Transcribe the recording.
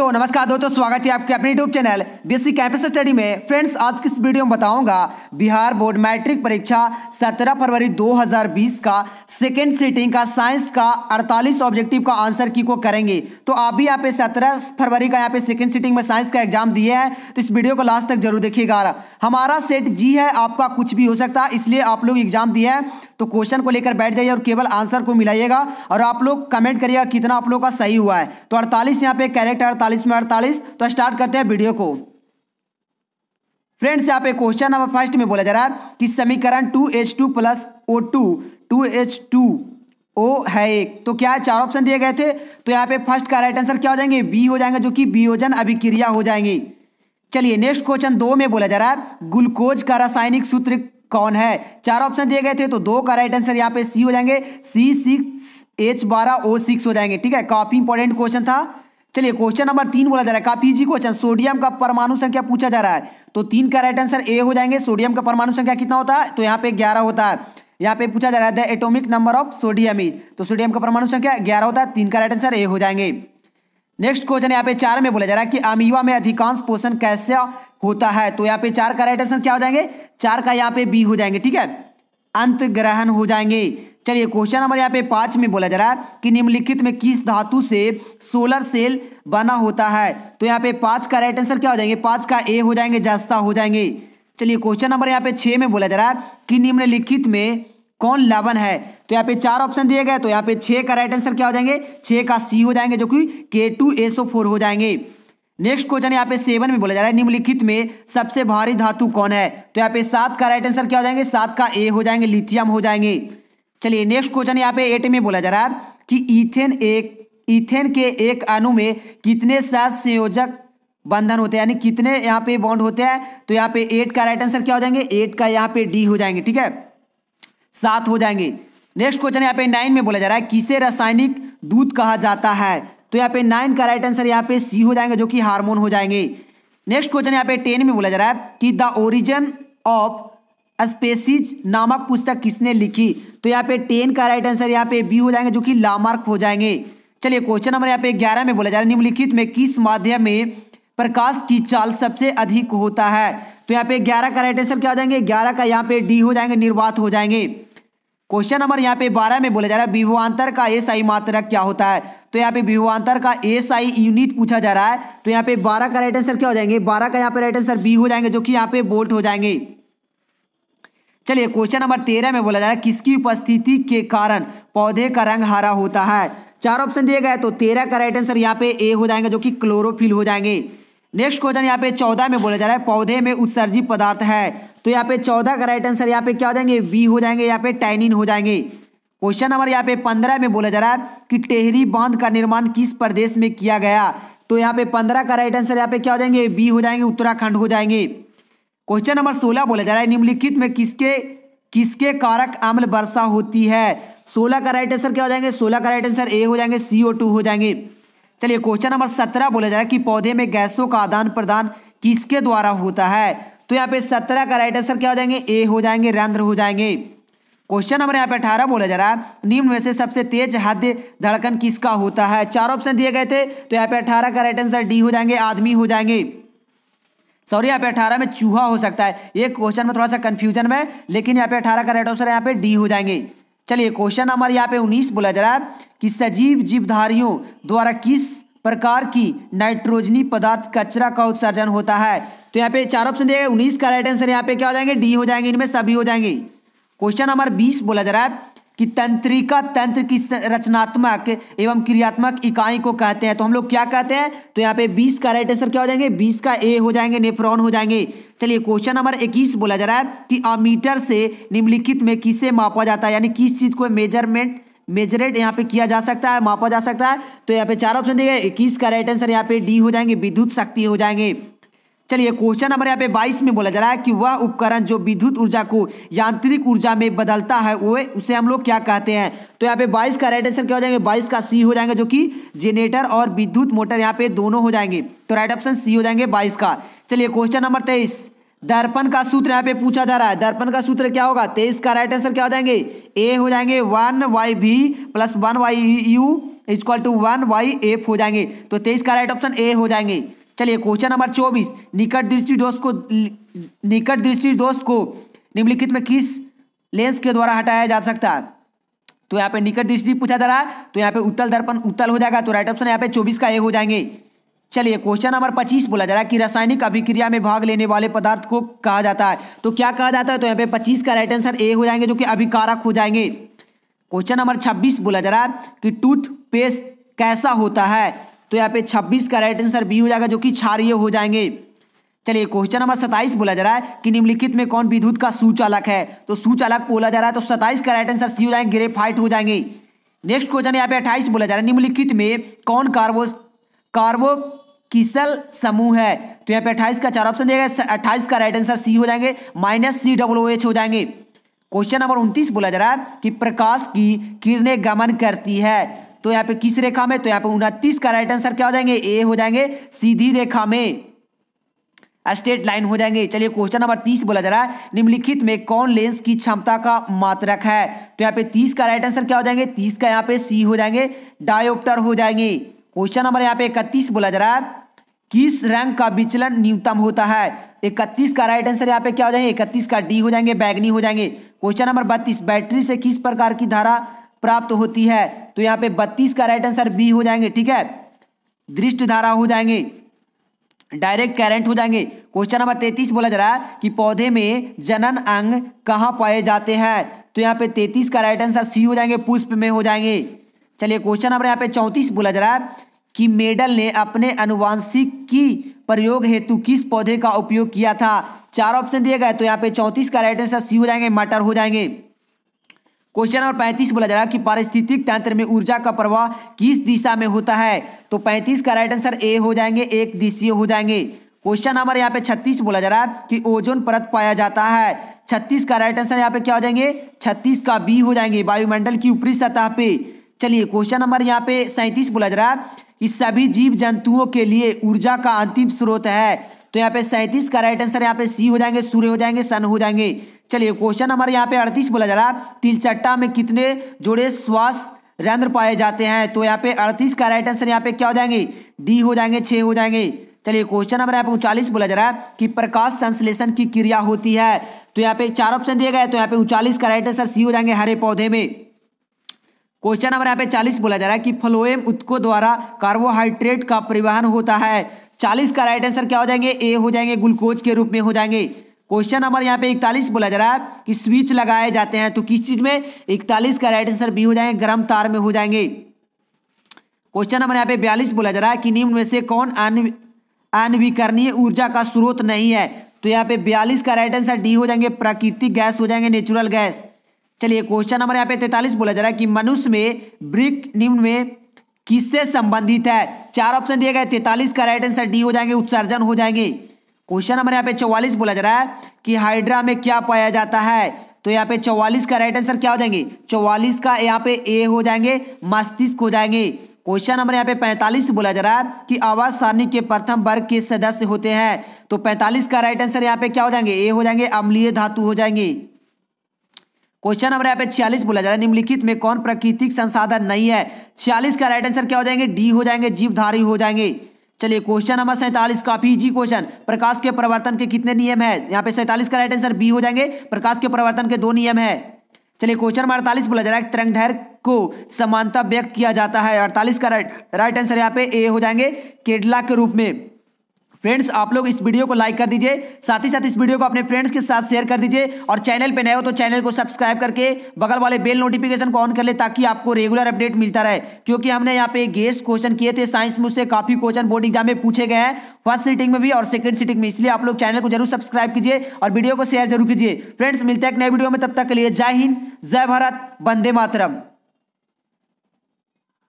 तो नमस्कार दोस्तों, स्वागत है आपके अपने YouTube channel BSc campus study में। फ्रेंड्स, आज की इस वीडियो में बताऊंगा बिहार बोर्ड मैट्रिक परीक्षा 17 फरवरी 2020 का सेकेंड सीटिंग का साइंस का 48 ऑब्जेक्टिव का आंसर की को करेंगे। तो आप भी यहाँ पे 17 फरवरी का यहाँ पे सेकेंड सीटिंग में साइंस का एग्जाम दिए हैं, तो इस वीडियो को लास्ट तक जरूर देखिएगा। हमारा सेट जी है, आपका कुछ भी हो सकता है, इसलिए आप लोग एग्जाम दिए हैं तो क्वेश्चन को लेकर बैठ जाइए और केवल आंसर को मिलाइएगा और आप लोग कमेंट करिएगा कितना आप लोग का सही हुआ है। तो 48 यहाँ पे कैरेक्ट 48 में 48। तो स्टार्ट करते हैं वीडियो को। फ्रेंड्स, यहाँ पे क्वेश्चन नंबर फर्स्ट में बोला जा रहा है कि समीकरण 2H2 प्लस O2 2H2O है एक। तो क्या है, चार ऑप्शन दिए गए थे, तो यहाँ पे फर्स्ट का राइट आंसर क्या हो जाएंगे, बी हो जाएंगे, जो कि वियोजन अभिक्रिया हो जाएंगे। चलिए नेक्स्ट क्वेश्चन 2 में बोला जा रहा है ग्लूकोज का रासायनिक सूत्र कौन है। चार ऑप्शन दिए गए थे, तो 2 का राइट आंसर यहाँ पे सी हो जाएंगे, C6H12O6 हो जाएंगे। ठीक है, काफी इंपॉर्टेंट क्वेश्चन था। चलिए क्वेश्चन नंबर 3 बोला जा रहा है, काफी इजी क्वेश्चन, सोडियम का परमाणु संख्या पूछा जा रहा है। तो 3 का राइट आंसर ए हो जाएंगे। सोडियम का परमाणु संख्या कितना होता है, तो यहाँ पे 11 होता है। यहाँ पे पूछा जा रहा है the atomic number of sodium is, तो सोडियम का परमाणु संख्या 11 होता है। 3 का राइट आंसर ए हो जाएंगे। नेक्स्ट क्वेश्चन यहाँ पे 4 में बोला जा रहा है कि अमीबा में अधिकांश पोषण कैसे होता है। तो यहाँ पे 4 का राइट आंसर क्या हो जाएंगे, 4 का यहाँ पे बी हो जाएंगे। ठीक है, अंत ग्रहण हो जाएंगे। चलिए क्वेश्चन नंबर यहाँ पे 5 में बोला जा रहा है कि निम्नलिखित में किस धातु से सोलर सेल बना होता है। तो यहाँ पे 5 का राइट आंसर क्या हो जाएंगे, 5 का ए हो जाएंगे, जस्ता हो जाएंगे। चलिए क्वेश्चन नंबर यहाँ पे 6 में बोला जा रहा है कि निम्नलिखित में कौन लवण है। तो यहाँ पे 4 ऑप्शन दिए गए, तो यहाँ पे 6 का राइट आंसर क्या हो जाएंगे, 6 का सी हो जाएंगे, जो कि K2SO4 हो जाएंगे। नेक्स्ट क्वेश्चन यहाँ पे 7 में बोला जा रहा है निम्नलिखित में सबसे भारी धातु कौन है। तो यहाँ पे 7 का राइट आंसर क्या हो जाएंगे, 7 का ए हो जाएंगे, लिथियम हो जाएंगे। चलिए नेक्स्ट क्वेश्चन यहाँ पे 8 में बोला जा रहा है कि ईथेन के एक अणु में कितने सहसंयोजक बंधन होते हैं, यानी कितने यहाँ पे बॉन्ड होते हैं। तो यहाँ पे 8 का राइट आंसर क्या हो जाएंगे, 8 का यहाँ पे डी हो जाएंगे। ठीक है, 7 हो जाएंगे। नेक्स्ट क्वेश्चन यहाँ पे 9 में बोला जा रहा है किसे रासायनिक दूध कहा जाता है। तो यहाँ पे 9 का राइट आंसर यहाँ पे सी हो जाएंगे, जो कि हार्मोन हो जाएंगे। नेक्स्ट क्वेश्चन यहाँ पे 10 में बोला जा रहा है कि द ओरिजिन ऑफ स्पेसीज नामक पुस्तक किसने लिखी। तो यहाँ पे 10 का राइट आंसर यहाँ पे बी हो जाएंगे, जो कि लामार्क हो जाएंगे। चलिए क्वेश्चन नंबर यहाँ पे 11 में बोला जा रहा है निम्नलिखित में किस माध्यम में प्रकाश की चाल सबसे अधिक होता है। तो यहाँ पे 11 का राइट आंसर क्या हो जाएंगे, 11 का यहाँ पे डी हो जाएंगे, निर्वात हो जाएंगे। क्वेश्चन नंबर यहाँ पे 12 में बोला जा रहा है विभवांतर का एसआई मात्रक क्या होता है। तो यहाँ पे विभवांतर का एसआई यूनिट पूछा जा रहा है। तो यहाँ पे 12 का राइट आंसर क्या हो जाएंगे, 12 का यहाँ पे राइट आंसर बी हो जाएंगे, जो कि यहाँ पे वोल्ट हो जाएंगे। चलिए क्वेश्चन नंबर 13 में बोला जा रहा है किसकी उपस्थिति के कारण पौधे का रंग हरा होता है। 4 ऑप्शन दिए गए, तो 13 का राइट आंसर यहाँ पे ए हो जाएंगे, जो कि क्लोरोफिल हो जाएंगे। नेक्स्ट क्वेश्चन यहाँ पे 14 में बोला जा रहा है पौधे में उत्सर्जित पदार्थ है। तो यहाँ पे 14 का राइट आंसर यहाँ पे क्या हो जाएंगे, बी हो जाएंगे, यहाँ पे टैनिन हो जाएंगे। क्वेश्चन नंबर यहाँ पे 15 में बोला जा रहा है कि टेहरी बांध का निर्माण किस प्रदेश में किया गया। तो यहाँ पे 15 का राइट आंसर यहाँ पे क्या हो जाएंगे, बी हो जाएंगे, उत्तराखंड हो जाएंगे। क्वेश्चन नंबर 16 बोला जा रहा है निम्नलिखित में किसके कारक अम्ल वर्षा होती है। 16 का राइट आंसर क्या हो जाएंगे, 16 का राइट आंसर ए हो जाएंगे, CO2 हो जाएंगे। चलिए क्वेश्चन नंबर 17 बोला जा रहा है कि पौधे में गैसों का आदान प्रदान किसके द्वारा होता है। तो यहाँ पे 17 का राइट आंसर क्या हो जाएंगे, ए हो जाएंगे, रंध्र हो जाएंगे। क्वेश्चन नंबर यहाँ पे 18 बोला जा रहा है निम्न में से सबसे तेज हृदय धड़कन किसका होता है। 4 ऑप्शन दिए गए थे, तो यहाँ पे 18 का राइट आंसर डी हो जाएंगे, आदमी हो जाएंगे। सॉरी, यहाँ पे 18 में चूहा हो सकता है, ये क्वेश्चन में थोड़ा सा कंफ्यूजन में, लेकिन यहाँ पे 18 का राइट आंसर यहाँ पे डी हो जाएंगे। चलिए क्वेश्चन नंबर यहाँ पे 19 बोला जा रहा है कि सजीव जीवधारियों द्वारा किस प्रकार की नाइट्रोजनी पदार्थ कचरा का उत्सर्जन होता है। तो यहाँ पे 4 ऑप्शन दिए गए, 19 का राइट आंसर यहाँ पे क्या हो जाएंगे, डी हो जाएंगे, इनमें सभी हो जाएंगे। क्वेश्चन नंबर 20 बोला जा रहा है कि तंत्रिका तंत्र की रचनात्मक एवं क्रियात्मक इकाई को कहते हैं। तो हम लोग क्या कहते हैं, तो यहाँ पे 20 का राइट आंसर क्या हो जाएंगे, 20 का ए हो जाएंगे, नेफ्रॉन हो जाएंगे। चलिए क्वेश्चन नंबर 21 बोला जा रहा है कि अमीटर से निम्नलिखित में किसे मापा जाता है, यानी किस चीज को मेजरेट यहाँ पे किया जा सकता है, मापा जा सकता है। तो यहाँ पे 4 ऑप्शन दिए गए, 21 का राइट आंसर यहाँ पे डी हो जाएंगे, विद्युत शक्ति हो जाएंगे। चलिए क्वेश्चन नंबर यहाँ पे 22 में बोला जा रहा है कि वह उपकरण जो विद्युत ऊर्जा को यांत्रिक ऊर्जा में बदलता है वो उसे हम लोग क्या कहते हैं। तो यहाँ पे 22 का राइट आंसर क्या हो जाएंगे, 22 का सी हो जाएंगे, जो कि जनरेटर और विद्युत मोटर यहाँ पे दोनों हो जाएंगे। तो राइट ऑप्शन सी हो जाएंगे 22 का। चलिए क्वेश्चन नंबर 23 दर्पण का सूत्र यहाँ पे पूछा जा रहा है। दर्पण का सूत्र क्या होगा, 23 का राइट आंसर क्या हो जाएंगे, ए हो जाएंगे, 1/v + 1/u equal to 1/f हो जाएंगे। तो 23 का राइट ऑप्शन ए हो जाएंगे। चलिए क्वेश्चन नंबर 24, निकट दृष्टि दोष को निम्नलिखित में किस लेंस के द्वारा हटाया जा सकता है? तो यहाँ पे निकट दृष्टि पूछा जा रहा है, तो यहाँ पे उत्तल दर्पण उत्तल हो जाएगा, तो राइट ऑप्शन यहाँ पे 24 का ए हो जाएंगे। चलिए क्वेश्चन नंबर 25 बोला जा रहा है कि रासायनिक अभिक्रिया में भाग लेने वाले पदार्थ को कहा जाता है। तो क्या कहा जाता है? तो यहाँ पे 25 का राइट आंसर ए हो जाएंगे, जो कि अभिकारक हो जाएंगे। क्वेश्चन नंबर 26 बोला जा रहा है कि टूथपेस्ट कैसा होता है? तो यहाँ पे 26 का राइट आंसर बी हो जाएगा, जो कि क्षारीय हो जाएंगे। चलिए क्वेश्चन नंबर 27 बोला जा रहा है कि निम्नलिखित में कौन विद्युत का सुचालक है? तो सुचालक बोला जा रहा है, तो 27 का राइट आंसर सी हो जाएंगे, ग्रेफाइट हो जाएंगे। नेक्स्ट क्वेश्चन यहाँ पे 28 बोला जा रहा है निम्नलिखित में कौन कार्बोक्सिल समूह है? तो यहाँ पे 28 का 4 ऑप्शन दिया गया, 28 का राइट आंसर सी हो जाएंगे, -COOH हो जाएंगे। क्वेश्चन नंबर 29 बोला जा रहा है कि प्रकाश की किरणें गमन करती है, तो यहाँ पे किस रेखा में? तो यहाँ पे 29 का राइट आंसर क्या हो जाएंगे? ए हो जाएंगे, सीधी रेखा में, स्ट्रेट लाइन हो जाएंगे। चलिए क्वेश्चन नंबर 30 बोला जा रहा है निम्नलिखित में कौन लेंस की क्षमता का मात्रक है? तो यहाँ पे 30 का राइट आंसर क्या हो जाएंगे? 30 का यहाँ पे सी हो जाएंगे, डायोप्टर हो जाएंगे। क्वेश्चन नंबर यहाँ पे 31 बोला जा रहा है किस रंग का विचलन न्यूनतम होता है? 31 का राइट आंसर यहाँ पे क्या हो जाएंगे? 31 का डी हो जाएंगे, बैगनी हो जाएंगे। क्वेश्चन नंबर 32 बैटरी से किस प्रकार की धारा प्राप्त होती है? तो यहाँ पे 32 का राइट आंसर बी हो जाएंगे, ठीक है, दृष्ट धारा हो जाएंगे, डायरेक्ट करंट हो जाएंगे। क्वेश्चन नंबर 33 बोला जा रहा है कि पौधे में जनन अंग कहाँ पाए जाते हैं? तो यहाँ पे 33 का राइट आंसर सी हो जाएंगे, पुष्प में हो जाएंगे। चलिए क्वेश्चन नंबर यहाँ पे 34 बोला जा रहा है कि मेडल ने अपने आनुवांशिकी प्रयोग हेतु किस पौधे का उपयोग किया था? 4 ऑप्शन दिए गए, तो यहाँ पे 34 का राइट आंसर सी हो जाएंगे, मटर हो जाएंगे। क्वेश्चन नंबर 35 बोला जा रहा है कि पारिस्थितिक तंत्र में ऊर्जा का प्रवाह किस दिशा में होता है? तो 35 का राइट आंसर ए हो जाएंगे, एक दिशीय हो जाएंगे। क्वेश्चन नंबर यहाँ पे 36 बोला जा रहा है कि ओजोन परत पाया जाता है। 36 का राइट आंसर यहाँ पे क्या हो जाएंगे? 36 का बी हो जाएंगे, वायुमंडल की ऊपरी सतह पे। चलिए क्वेश्चन नंबर यहाँ पे 37 बोला जा रहा है कि सभी जीव जंतुओं के लिए ऊर्जा का अंतिम स्रोत है। तो यहाँ पे 37 का राइट आंसर यहाँ पे सी हो जाएंगे, सूर्य हो जाएंगे, सन हो जाएंगे। चलिए क्वेश्चन नंबर यहाँ पे 38 बोला जा रहा है तिलचट्टा में कितने जोड़े श्वास रंध्र पाए जाते हैं? तो यहाँ पे 38 का राइट आंसर यहाँ पे क्या हो जाएंगे? डी हो जाएंगे, 6 हो जाएंगे। चलिए क्वेश्चन नंबर यहाँ पे 39 बोला जा रहा है कि प्रकाश संश्लेषण की क्रिया होती है। तो यहाँ पे 4 ऑप्शन दिए गए, तो यहाँ पे 39 का राइट आंसर सी हो जाएंगे, हरे पौधे में। क्वेश्चन नंबर यहाँ पे 40 बोला जा रहा है कि फ्लोएम उत्तकों द्वारा कार्बोहाइड्रेट का परिवहन होता है। 40 का राइट आंसर क्या हो जाएंगे? ए हो जाएंगे, ग्लूकोज के रूप में हो जाएंगे। क्वेश्चन नंबर यहाँ पे 41 बोला जा रहा है कि स्विच लगाए जाते हैं, तो किस चीज में? 41 का राइट आंसर बी हो जाएंगे, गर्म तार में हो जाएंगे। क्वेश्चन नंबर यहाँ पे 42 बोला जा रहा है कि निम्न में से कौन अनवीकरणीय ऊर्जा का स्रोत नहीं है? तो यहाँ पे 42 का राइट आंसर डी हो जाएंगे, प्राकृतिक गैस हो जाएंगे, नेचुरल गैस। चलिए क्वेश्चन नंबर यहाँ पे 43 बोला जा रहा है कि मनुष्य में ब्रिक निम्न में किससे संबंधित है? 4 ऑप्शन दिए गए, 43 का राइट आंसर डी हो जाएंगे, उत्सर्जन हो जाएंगे। क्वेश्चन नंबर यहाँ पे 44 बोला जा रहा है कि हाइड्रा में क्या पाया जाता है? तो यहाँ पे 44 का राइट आंसर क्या हो जाएंगे? 44 का यहाँ पे ए हो जाएंगे, मस्तिष्क हो जाएंगे। क्वेश्चन नंबर यहाँ पे 45 बोला जा रहा है कि आवाज सारणी के प्रथम वर्ग के सदस्य होते हैं। तो 45 का राइट आंसर यहाँ पे क्या हो जाएंगे? ए हो जाएंगे, अम्लीय धातु हो जाएंगे। क्वेश्चन नंबर यहाँ पे 46 बोला जा रहा है निम्नलिखित में कौन प्राकृतिक संसाधन नहीं है? 46 का राइट आंसर क्या हो जाएंगे? डी हो जाएंगे, जीवधारी हो जाएंगे। चलिए क्वेश्चन नंबर 47 काफी इजी क्वेश्चन, प्रकाश के परिवर्तन के कितने नियम है? यहाँ पे 47 का राइट आंसर बी हो जाएंगे, प्रकाश के परिवर्तन के 2 नियम है। चलिए क्वेश्चन नंबर 48 बोला जा रहा है तरंगदैर्घ्य को समानता व्यक्त किया जाता है। 48 का राइट आंसर यहाँ पे ए हो जाएंगे, केडला के रूप में। फ्रेंड्स आप लोग इस वीडियो को लाइक कर दीजिए, साथ ही साथ इस वीडियो को अपने फ्रेंड्स के साथ शेयर कर दीजिए, और चैनल पे नए हो तो चैनल को सब्सक्राइब करके बगल वाले बेल नोटिफिकेशन को ऑन कर ले, ताकि आपको रेगुलर अपडेट मिलता रहे। क्योंकि हमने यहाँ पे गेस्ट क्वेश्चन किए थे साइंस में, उससे काफी क्वेश्चन बोर्ड एग्जाम में पूछे गए हैं, फर्स्ट सीटिंग में भी और सेकंड सीटिंग में। इसलिए आप लोग चैनल को जरूर सब्सक्राइब कीजिए और वीडियो को शेयर जरूर कीजिए। फ्रेंड्स मिलते हैं एक नए वीडियो में, तब तक के लिए जय हिंद, जय भारत, वंदे मातरम।